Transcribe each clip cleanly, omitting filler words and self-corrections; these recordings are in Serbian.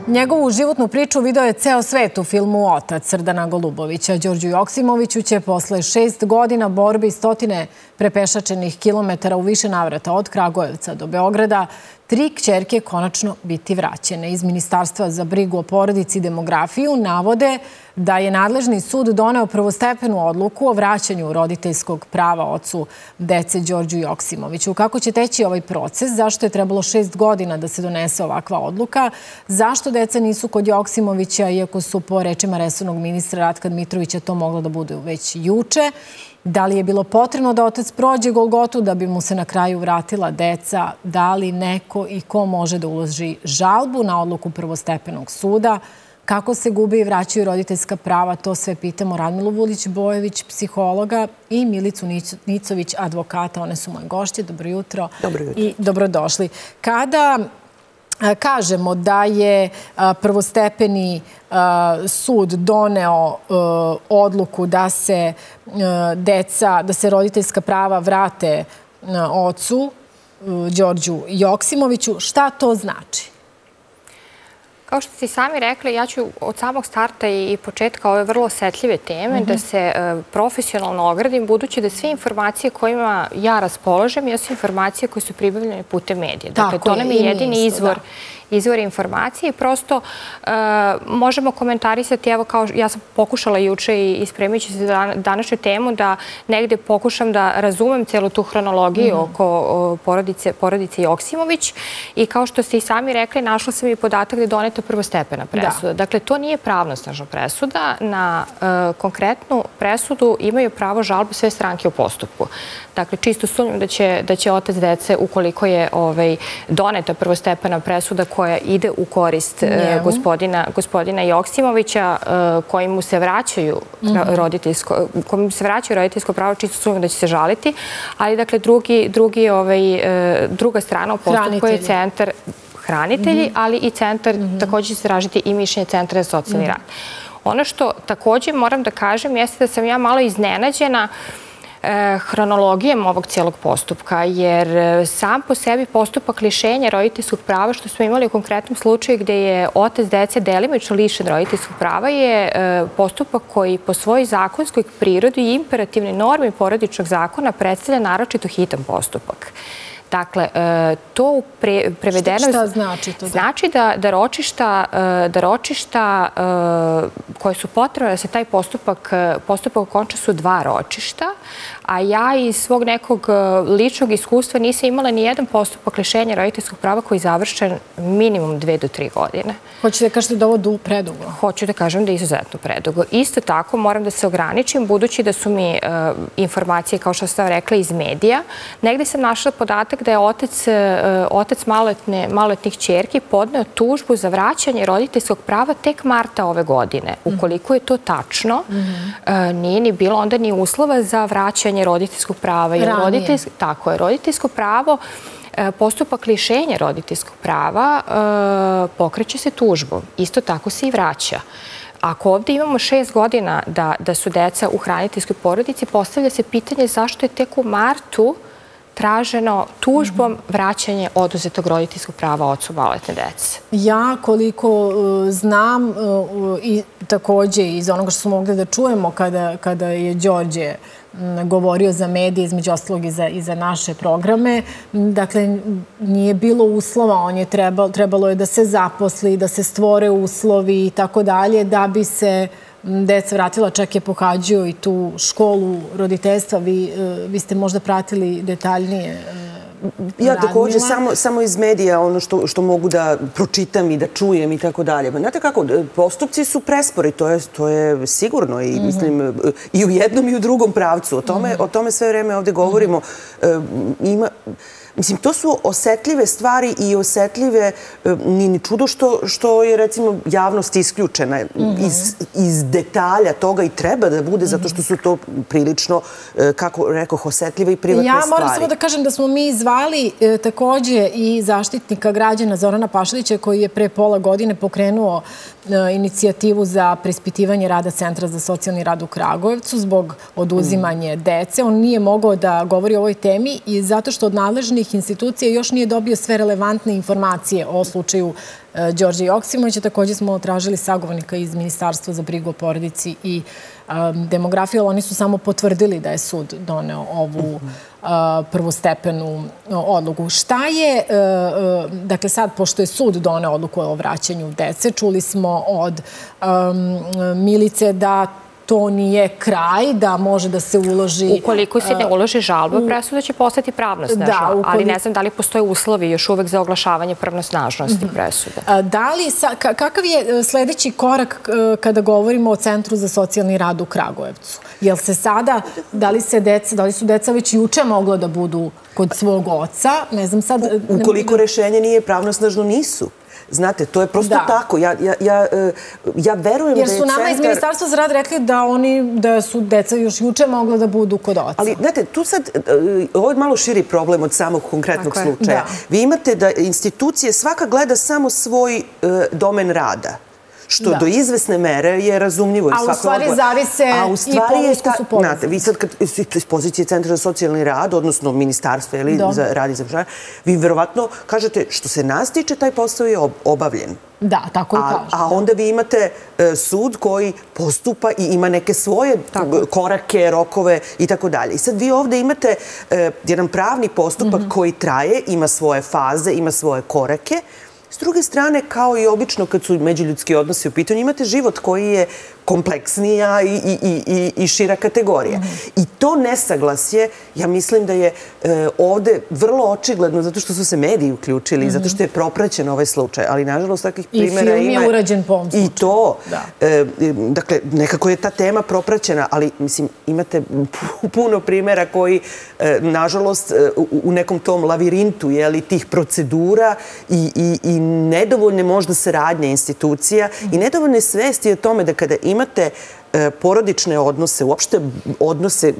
Njegovu životnu priču video je ceo svet u filmu Otac Srdana Golubovića. Đorđu Joksimoviću će posle 6 godina borbe i stotine prepešačenih kilometara u više navrata od Kragujevca do Beograda 3 kćerke konačno biti vraćene. Iz Ministarstva za brigu o porodici i demografiju navode da je nadležni sud doneo prvostepenu odluku o vraćanju roditeljskog prava ocu dece Đorđu Joksimoviću. Kako će teći ovaj proces? Zašto je trebalo 6 godina da se donese ovakva odluka? Zašto deca nisu kod Joksimovića, iako su po rečima resornog ministra Ratka Dmitrovića to moglo da bude već juče? Da li je bilo potrebno da otac prođe Golgotu da bi mu se na kraju vratila deca? Da li neko i ko može da uloži žalbu na odluku prvostepenog suda? Kako se gube i vraćaju roditeljska prava? To sve pitamo Radmilu Vulić-Bojević, psihologa, i Milicu Nicović, advokata. One su moje gošće. Dobro jutro. Dobro jutro. I dobrodošli. Kada kažemo da je prvostepeni sud doneo odluku da se roditeljska prava vrate ocu Đorđu Joksimoviću, šta to znači? Kao što ste sami rekli, ja ću od samog starta i početka ove vrlo osetljive teme da se profesionalno ogradim, budući da sve informacije kojima ja raspolažem jesu informacije koje su pribavljene putem medija. Dakle, to nam je jedini izvor informacije i prosto možemo komentarisati, evo kao ja sam pokušala juče i spremajući se za današnju temu da negde pokušam da razumem celu tu hronologiju oko porodice Joksimović i kao što ste i sami rekli, našla sam i podatak da je doneta prvostepena presuda. Dakle, to nije pravnosnažna presuda. Na konkretnu presudu imaju pravo žalbe sve stranke u postupku. Dakle, čisto sumnjam da će otac dece, ukoliko je doneta prvostepena presuda koja ide u korist gospodina Joksimovića, kojim se vraćaju roditeljsko pravo, čisto sumnjam da će se žaliti, ali dakle druga strana u postupku je centar hranitelji, ali i centar, također će se tražiti i mišljenje centra za socijalni rad. Ono što također moram da kažem jeste da sam ja malo iznenađena hronologijom ovog cijelog postupka, jer sam po sebi postupak lišenja roditeljskog prava, što smo imali u konkretnom slučaju gde je otac dece delimično lišen roditeljskog prava, je postupak koji po svojoj zakonskoj prirodi i imperativnoj normi porodičnog zakona predstavlja naročito hitan postupak. Dakle, to prevedeno... Šta znači to? Znači da ročišta koje su potrebne da se taj postupak okonča su 2 ročišta, a ja iz svog nekog ličnog iskustva nisam imala ni jedan postupak lišenja roditeljskog prava koji je završen minimum 2 do 3 godine. Hoćete da kažete da je ovo predugo? Hoću da kažem da je izuzetno predugo. Isto tako moram da se ograničim, budući da su mi informacije, kao što sam rekla, iz medija. Negde sam našla podatak da je otac maloletnih ćerki podneo tužbu za vraćanje roditeljskog prava tek marta ove godine. Ukoliko je to tačno, nije ni bilo onda ni uslova za vraćanje roditeljskog prava. Tako je, roditeljsko pravo, postupak lišenja roditeljskog prava pokreće se tužbom. Isto tako se i vraća. Ako ovdje imamo 6 godina da su deca u hraniteljskoj porodici, postavlja se pitanje zašto je tek u martu traženo tužbom vraćanje oduzetog roditeljskog prava ocu maloletne dece. Ja, koliko znam, i također iz onoga što smo mogli da čujemo kada je Đorđe govorio za medije, između ostalog i za naše programe, dakle, nije bilo uslova, trebalo je da se zaposli, da se stvore uslovi i tako dalje, da bi se deca vratila, čak je pohađao i tu školu roditeljstva. Vi ste možda pratili detaljnije? Ja također samo iz medija ono što mogu da pročitam i da čujem i tako dalje. Znate kako, postupci su prespori, to je sigurno i mislim i u jednom i u drugom pravcu. O tome sve vreme ovdje govorimo. Mislim, to su osetljive stvari i osetljive, nije ni čudo što je, recimo, javnost isključena iz detalja toga i treba da bude, zato što su to prilično, kako rekoh, osetljive i privatne stvari. Ja moram samo da kažem da smo mi zvali također i zaštitnika građana Zorana Pašalića, koji je pre pola godine pokrenuo inicijativu za preispitivanje rada Centra za socijalni rad u Kragujevcu zbog oduzimanja dece. On nije mogao da govori o ovoj temi i zato što od nadležnih nadležnih institucija još nije dobio sve relevantne informacije o slučaju Đorđa Joksimovića. Također smo tražili sagovornika iz Ministarstva za brigu o porodici i demografiju, ali oni su samo potvrdili da je sud doneo ovu prvostepenu odluku. Šta je, dakle sad, pošto je sud doneo odluku o vraćanju dece, čuli smo od Milice da to nije kraj, da može da se uloži... Ukoliko se ne uloži žalba, presuda će postati pravnosnažna, ali ne znam da li postoje uslovi još uvek za oglašavanje pravnosnažnosti presude. Kakav je sledeći korak kada govorimo o Centru za socijalni rad u Kragujevcu? Jel se sada, da li su deca već juče mogla da budu kod svog oca? Ne znam sad... Ukoliko rešenje nije pravnosnažno, nisu. Znate, to je prosto tako. Ja verujem da je centar... Jer su nama iz Ministarstva za rad rekli da su deca još juče mogla da budu kod oca. Ali, znate, tu sad, ovo je malo širi problem od samog konkretnog slučaja. Vi imate da institucije svaka gleda samo svoj domen rada. Što do izvesne mere je razumljivo. A u stvari zavise i polusku su povezani. Znate, vi sad iz pozicije Centra za socijalni rad, odnosno Ministarstva za rad i zapošljavanje, vi verovatno kažete što se nas tiče, taj posao je obavljen. Da, tako i kažem. A onda vi imate sud koji postupa i ima neke svoje korake, rokove i tako dalje. I sad vi ovde imate jedan pravni postupak koji traje, ima svoje faze, ima svoje korake. S druge strane, kao i obično kad su međuljudski odnosi u pitanju, imate život koji je kompleksnija i šira kategorija. I to nesaglasje, ja mislim da je ovde vrlo očigledno, zato što su se mediji uključili, zato što je propraćen ovaj slučaj, ali nažalost takvih primjera ima... I film je urađen po ovom slučaju. I to. Dakle, nekako je ta tema propraćena, ali mislim, imate puno primjera koji, nažalost, u nekom tom lavirintu tih procedura i nedovoljne možda saradnje institucija i nedovoljne svesti o tome da kada imate porodične odnose, uopšte odnose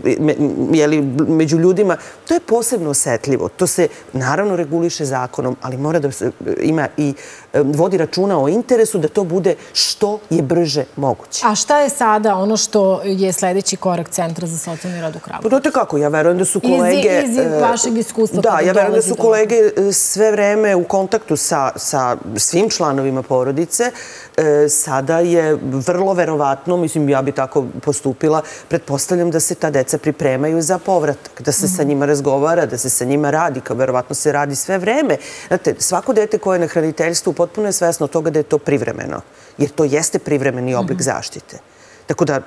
među ljudima, to je posebno osetljivo. To se naravno reguliše zakonom, ali mora da se ima i vodi računa o interesu da to bude što je brže moguće. A šta je sada ono što je sledeći korak Centra za socijalni rad u Kragujevcu? Znate kako, ja verujem da su kolege... Iz vašeg iskustva. Da, ja verujem da su kolege sve vreme u kontaktu sa svim članovima porodice. Sada je vrlo verovatno, mislim, ja bi tako postupila, pretpostavljam da se ta deca pripremaju za povratak, da se sa njima razgovara, da se sa njima radi, kao verovatno se radi sve vreme. Znate, svako dete koje je na hraniteljstvu potpuno je svesno toga da je to privremeno, jer to jeste privremeni oblik zaštite. Tako da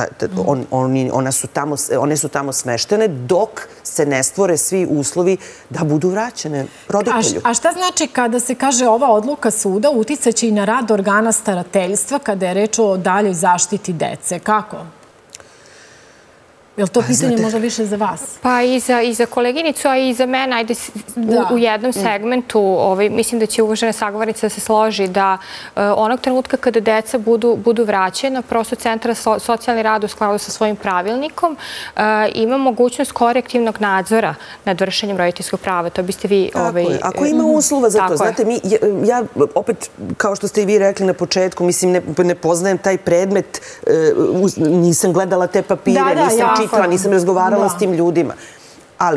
one su tamo smeštene dok se ne stvore svi uslovi da budu vraćene roditelju. A šta znači kada se kaže ova odluka suda uticaće i na rad organa starateljstva kada je reč o daljoj zaštiti dece? Kako? Je li to pitanje možda više za vas? Pa i za koleginicu, a i za mene, ajde u jednom segmentu, mislim da će uvažena sagovornica da se složi da onog trenutka kada deca budu vraćena, prosto Centar za socijalni rad u skladu sa svojim pravilnikom ima mogućnost korektivnog nadzora nad vršenjem roditeljskog prava. To biste vi... Ako ima uslova za to, znate, ja opet, kao što ste i vi rekli na početku, mislim, ne poznajem taj predmet, nisam gledala te papire, nisam nisam razgovarala s tim ljudima. Ali,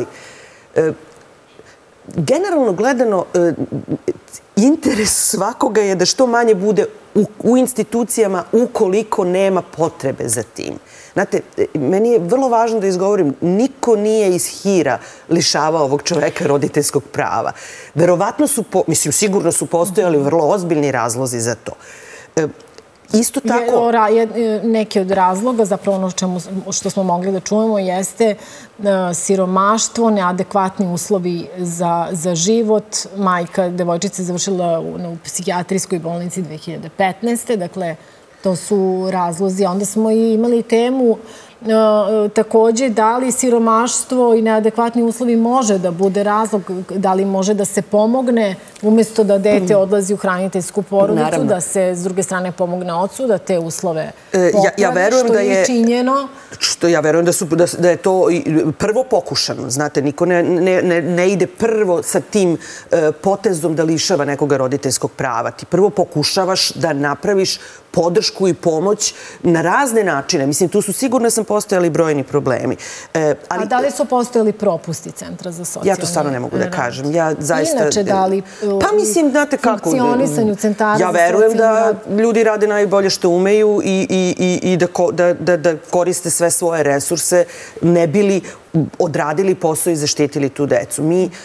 generalno gledano, interes svakoga je da što manje bude u institucijama ukoliko nema potrebe za tim. Znate, meni je vrlo važno da izgovorim, niko nije iz hira lišavao ovog čoveka roditeljskog prava. Verovatno su, mislim, sigurno su postojali vrlo ozbiljni razlozi za to. Isto tako... Neki od razloga, zapravo ono što smo mogli da čujemo, jeste siromaštvo, neadekvatni uslovi za život. Majka devojčice završila u psihijatrijskoj bolnici 2015. Dakle, to su razlozi. Onda smo i imali temu takođe da li siromaštvo i neadekvatni uslovi može da bude razlog, da li može da se pomogne umjesto da dete odlazi u hraniteljsku porodicu, da se s druge strane pomogne ocu, da te uslove popravi, što je činjeno. Ja verujem da je to prvo pokušano. Znate, niko ne ide prvo sa tim potezom da lišava nekoga roditeljskog prava. Ti prvo pokušavaš da napraviš podršku i pomoć na razne načine. Mislim, tu su sigurno sam postojali brojni problemi. A da li su postojali propusti Centra za socijalni rad? Ja to stvarno ne mogu da kažem. Inače, da li pa mislim, znate kako, funkcionisanju centara za ja socijalni verujem da rad? ljudi rade najbolje što umeju i da koriste sve svoje resurse, ne bili odradili posao i zaštitili tu decu.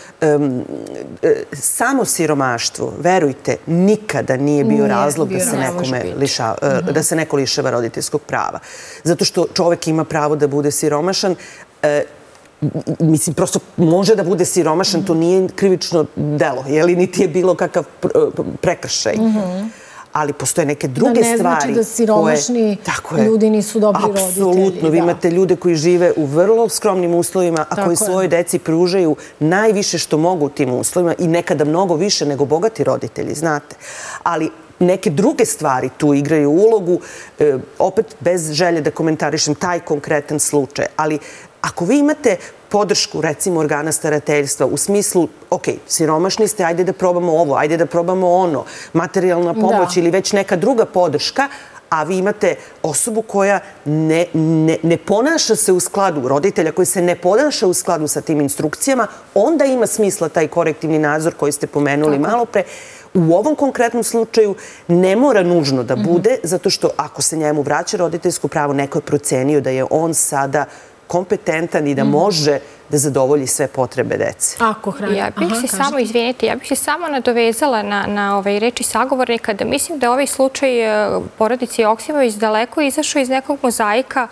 Samo siromaštvo, verujte, nikada nije bio razlog da se neko lišava roditeljskog prava. Zato što čovek ima pravo da bude siromašan. Mislim, prosto može da bude siromašan, to nije krivično delo, niti je bilo kakav prekršaj. Ali postoje neke druge stvari. Da ne znači da siromašni ljudi nisu dobri roditelji. Apsolutno. Vi imate ljude koji žive u vrlo skromnim uslovima, a koji svojoj deci pružaju najviše što mogu u tim uslovima i nekada mnogo više nego bogati roditelji, znate. Ali neke druge stvari tu igraju ulogu, opet bez želje da komentarišem taj konkretan slučaj. Ali ako vi imate podršku, recimo, organa starateljstva u smislu, ok, siromašni ste, ajde da probamo ovo, ajde da probamo ono, materijalna pomoć ili već neka druga podrška, a vi imate osobu koja ne ponaša se u skladu, roditelja koji se ne ponaša u skladu sa tim instrukcijama, onda ima smisla taj korektivni nadzor koji ste pomenuli malo pre. U ovom konkretnom slučaju ne mora nužno da bude, zato što ako se njemu vraća roditeljsko pravo, neko je procenio da je on sada kompetentan i da može da zadovolji sve potrebe dece. Ja bih se samo nadovezala na reči sagovornika da mislim da ovaj slučaj porodice Joksimović daleko izašao iz nekog mozaika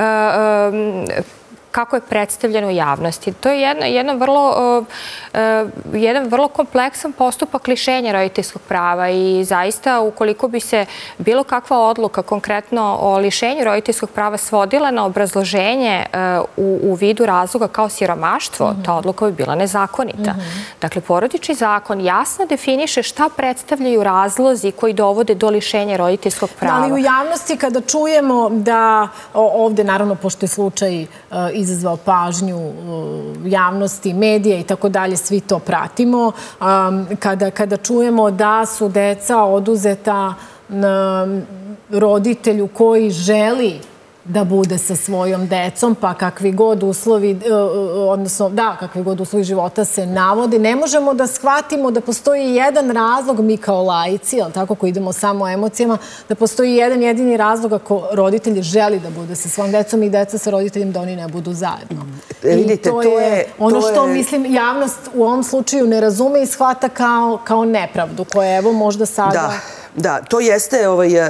kako je predstavljeno u javnosti. To je jedan vrlo kompleksan postupak lišenja roditeljskog prava i zaista ukoliko bi se bilo kakva odluka konkretno o lišenju roditeljskog prava svodila na obrazloženje u vidu razloga kao siromaštvo, ta odluka bi bila nezakonita. Dakle, porodični zakon jasno definiše šta predstavljaju razlozi koji dovode do lišenja roditeljskog prava. Ali u javnosti kada čujemo da ovde, naravno, pošto je slučaj izazvao pažnju javnosti, medija i tako dalje, svi to pratimo. Kada čujemo da su deca oduzeta roditelju koji želi da bude sa svojom decom, pa kakvi god uslovi, odnosno, kakvi god uslovi života se navode, ne možemo da shvatimo da postoji jedan razlog, mi kao laici, ali tako, koji idemo samo o emocijama, da postoji jedan jedini razlog ako roditelj želi da bude sa svojom decom i deca sa roditeljem da oni ne budu zajedno. I to je ono što, mislim, javnost u ovom slučaju ne razume i shvata kao nepravdu, koja evo možda sada... Da, to jeste,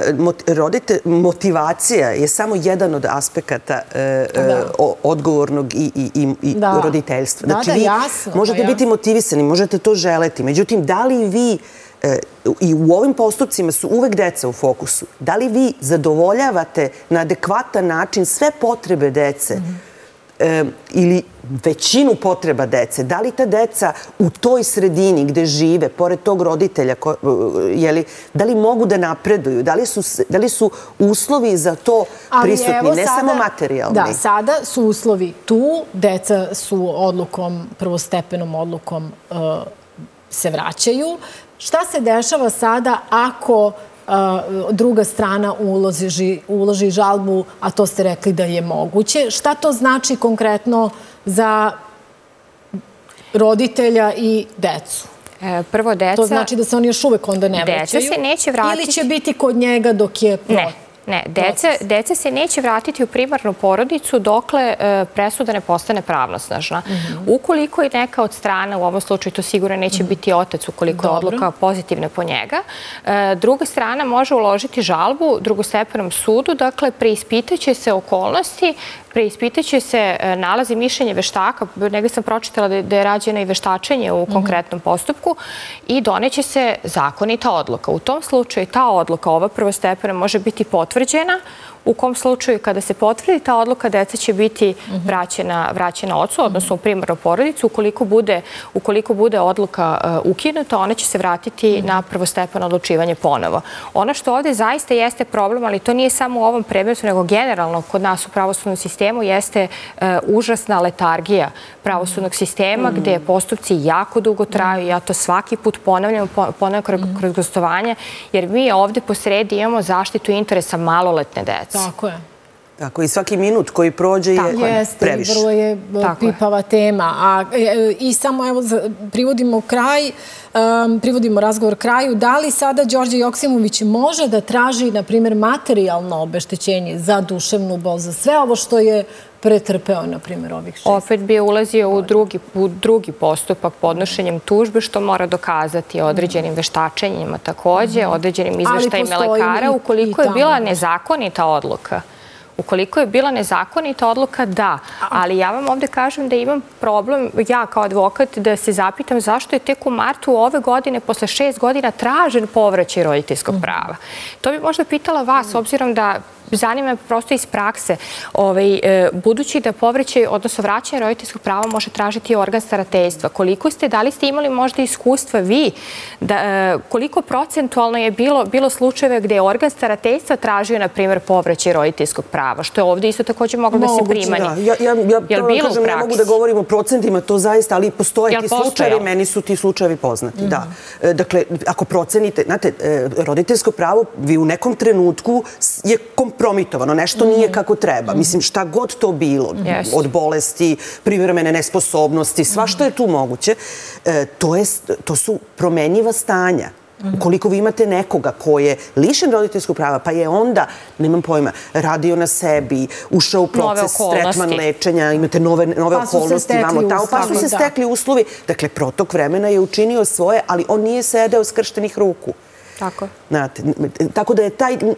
motivacija je samo jedan od aspekata odgovornog i roditeljstva. Znači, vi možete biti motivisani, možete to želeti, međutim, da li vi, i u ovim postupcima su uvek deca u fokusu, da li vi zadovoljavate na adekvatan način sve potrebe dece ili većinu potreba dece, da li ta deca u toj sredini gde žive, pored tog roditelja, da li mogu da napreduju, da li su uslovi za to prisutni, ne samo materijalni? Da, sada su uslovi tu, deca su prvostepenom odlukom se vraćaju. Šta se dešava sada ako druga strana uloži žalbu, a to ste rekli da je moguće? Šta to znači konkretno za roditelja i decu? Prvo, deca... To znači da se oni još uvek onda ne vraćaju? Deca se neće vratiti... Ili će biti kod njega dok je... Ne, deca se neće vratiti u primarnu porodicu dokle presuda ne postane pravnosnažna. Ukoliko je neka od strana, u ovom slučaju to sigurno neće biti otac ukoliko je odluka pozitivna po njega, druga strana može uložiti žalbu drugostepenom sudu, dakle preispitaće se okolnosti, preispitaće se nalazi mišljenje veštaka, negdje sam pročitala da je rađeno i veštačenje u konkretnom postupku i doneće se zakonita odluka. U tom slučaju ta odluka, ova prvostepena, može biti potvrđena. U kom slučaju, kada se potvrdi ta odluka, deca će biti vraćena ocu, odnosno u primarnu porodicu. Ukoliko bude odluka ukinuta, ona će se vratiti na prvostepeno odlučivanje ponovo. Ono što ovdje zaista jeste problem, ali to nije samo u ovom predmetu, nego generalno kod nas u pravosudnom sistemu, jeste užasna letargija pravosudnog sistema, gde postupci jako dugo traju. Ja to svaki put ponavljam kroz gostovanje, jer mi ovdje posredi imamo zaštitu interesa maloletne dece. Tako je. Tako, i svaki minut koji prođe je previše. Jeste, vrlo je pipava tema. I samo, evo, privodimo razgovor kraju. Da li sada Đorđe Joksimović može da traži, na primjer, materijalno obeštećenje za duševnu bol, za sve ovo što je pretrpeo, na primjer, ovih 6? Opet bi ulazio u drugi postupak podnošenjem tužbe, što mora dokazati određenim veštačenjima takođe, određenim izveštajima lekara, ukoliko je bila nezakonita odluka. Ukoliko je bila nezakonita odluka, da. Ali ja vam ovde kažem da imam problem, ja kao advokat, da se zapitam zašto je tek u martu ove godine, posle 6 godina, tražen povraćaj roditeljskog prava. To bi možda pitala vas, obzirom da zanima me prosto iz prakse, budući da povraćaj, odnosno vraćanje roditeljskog prava može tražiti organ starateljstva. Da li ste imali možda iskustva vi, koliko procentualno je bilo slučajeva gde je organ starateljstva tražio, na primjer, povraćaj roditeljskog prava, što je ovde isto također moglo da se primani? Ja kažem, ne mogu da govorim o procentima, to zaista, ali postoje ti slučajevi, meni su ti slučajevi poznati. Dakle, ako procenite, znate, roditeljsko pravo, vi u nekom trenutku je kompromitovano, nešto nije kako treba. Mislim, šta god to bilo, od bolesti, privremene nesposobnosti, sva što je tu moguće, to su promenjiva stanja. Ukoliko vi imate nekoga ko je lišen roditeljskog prava, pa je onda, nemam pojma, radio na sebi, ušao u proces tretman lečenja, imate nove okolnosti, pa su se stekli uslovi. Dakle, protok vremena je učinio svoje, ali on nije sedeo skrštenih ruku. Tako da je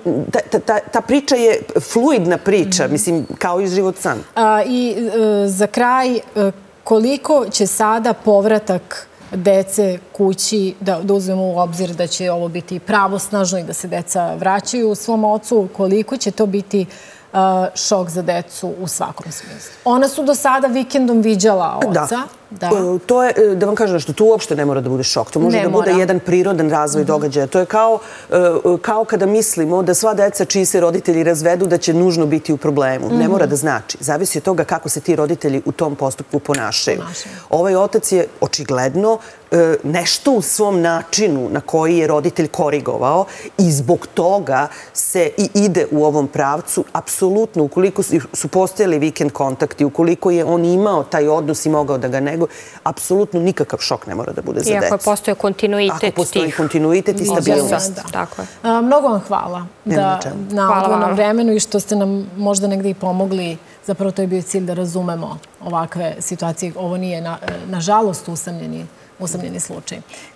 ta priča je fluidna priča, mislim, kao i život sam. I za kraj, koliko će sada povratak dece kući, da uzmemo u obzir da će ovo biti pravosnažno i da se deca vraćaju u svom ocu, koliko će to biti šok za decu u svakom smislu? Ona su do sada vikendom viđala oca. To je, da vam kažem nešto, tu uopšte ne mora da bude šok. To može da bude jedan prirodan razvoj događaja. To je kao kada mislimo da sva deca čiji se roditelji razvedu da će nužno biti u problemu. Ne mora da znači. Zavisi od toga kako se ti roditelji u tom postupku ponašaju. Ovaj otac je očigledno nešto u svom načinu na koji je roditelj korigovao i zbog toga se i ide u ovom pravcu. Apsolutno, ukoliko su postojali vikend kontakti, ukoliko je on imao taj odnos i mogao da ga neguje, apsolutno nikakav šok ne mora da bude za decu. Iako postoje kontinuitet tih. Ako postoji kontinuitet i stabilnost. Mnogo vam hvala na odvojenom vremenu i što ste nam možda negde i pomogli. Zapravo to je bio cilj da razumemo ovakve situacije. Ovo nije, nažalost, usamljeni slučaj.